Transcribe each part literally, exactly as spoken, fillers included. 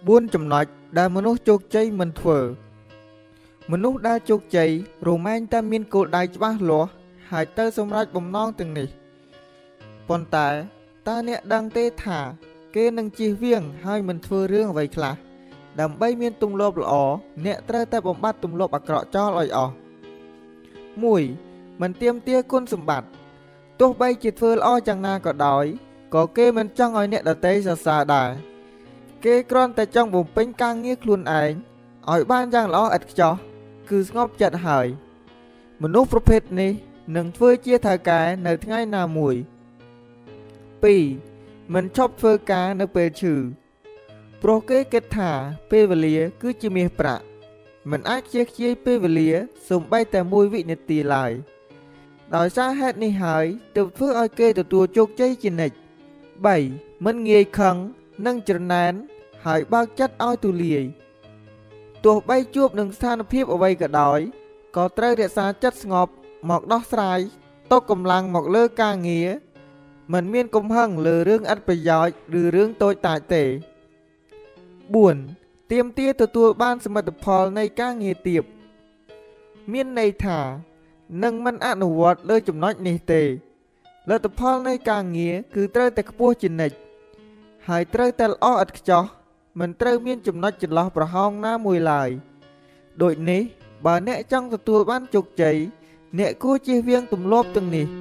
bốnចំណុចដែលមនុស្សជោគជ័យមិនធ្វើមនុស្សដែលជោគជ័យរមែងតែមានគោលដៅច្បាស់លាស់ហើយទៅសម្រេចបំណងទាំងនេះប៉ុន្តែតើអ្នកដឹងទេថាគេនឹងជៀសវាងហើយមិនធ្វើរឿងអ្វីខ្លះដើម្បីមានទម្លាប់ល្អអ្នកត្រូវតែបំបត្តិទម្លាប់អាក្រក់ចោលឲ្យអស់មួយមិនទាមទារគុណសម្បត្តិទោះបីជាធ្វើល្អយ៉ាងណាក៏ដោយក៏គេមិនចង់ឲ្យអ្នកដទៃសរសើរដែរគេគ្រាន់តែចង់បំពេញការងារខ្លួនឯងឲ្យបានយ៉ាងល្អឥតខ្ចោះគឺស្ងប់ចិត្តហើយមនុស្សប្រភេទនេះនឹងធ្វើជាថៅកែនៅថ្ងៃណាមួយពីរមិនឈប់ធ្វើការនៅពេលឈឺព្រោះគេគិតថាពេលវេលាគឺជាមាសប្រាក់មិនអាចខ្ជះខ្ជាយពេលវេលាសូម្បីតែមួយវិនាទីឡើយដោយសារហេតុនេះហើយទើបធ្វើឲ្យគេទទួលជោគជ័យជានិច្ចបីមិនងាយខឹងនិងច្រណែនហើយបើកចិត្តឲ្យទូលាយទោះបីជួបនឹងស្ថានភាពអ្វីក៏ដោយក៏ត្រូវរក្សាចិត្តស្ងប់មកដោះស្រាយទុកកម្លាំងមកលើការងារមិនមានកំហឹងលើរឿងឥតប្រយោជន៍ឬរឿងតូចតាចទេបួនទាមទារទទួលបានសមិទ្ធផលនៃការងារទាបមានន័យថានឹងមិនអនុវត្តលើចំណុចនេះទេលទ្ធផលនៃការងារគឺត្រូវតែខ្ពស់ជានិច្ចហើយត្រូវតែល្អឥតខ្ចោះមិនត្រូវមានចំណុចចន្លោះប្រហោងណាមួយឡើយដូចនេះបើអ្នកចង់ទទួលបានជោគជ័យអ្នកគួរជៀសវាងទម្លាប់ទាំងនេះ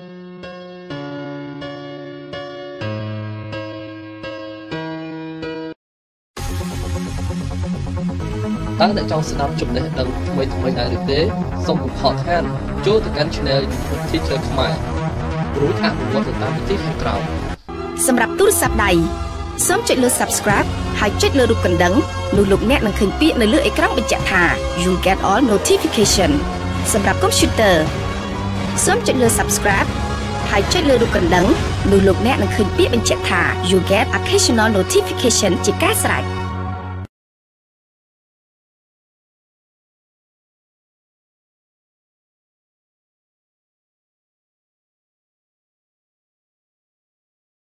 តើអ្នកចង់ស្ដាប់ចំណេះដឹងថ្មីថ្មីដែរឬទេសូមកុំខកខានចូលទៅកាន់ Channel YouTube Teacher ខ្មែររួចអនុវត្តទៅតាមវិធីខាងក្រោមសម្រាប់ទូរស័ព្ទដៃសូមចុចលើ Subscribe ហើយចុចលើរូបកណ្ដឹងនោះលោកអ្នកនឹងឃើញពាក្យនៅលើអេក្រង់បញ្ជាក់ថា You get all notification សម្រាប់ Computer សូមចុចលើ Subscribe ហើយចុចលើរូបកណ្ដឹងនោះលោកអ្នកនឹងឃើញពាក្យបញ្ជាក់ថា You get occasional notification ជាការស្រេច